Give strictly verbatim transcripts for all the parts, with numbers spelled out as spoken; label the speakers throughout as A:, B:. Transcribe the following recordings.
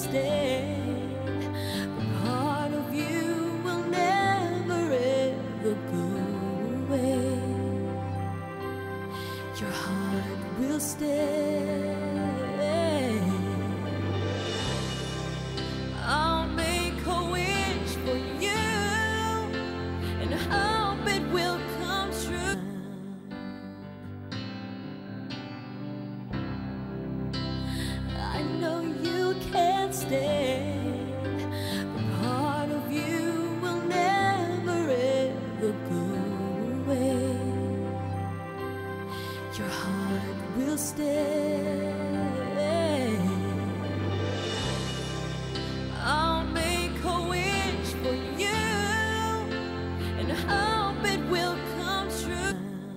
A: stay. The part of you will never ever go away. Your heart will stay. I'll make a wish for you and hope it will come true. I know you can't stay. The part of you will never ever go away. Your heart will stay. I'll make a wish for you and hope it will come true.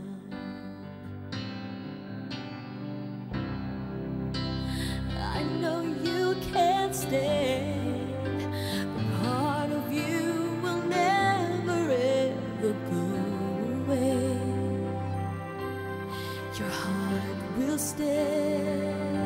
A: I know you can't stay. The part of you will never ever go away. Your heart will stay.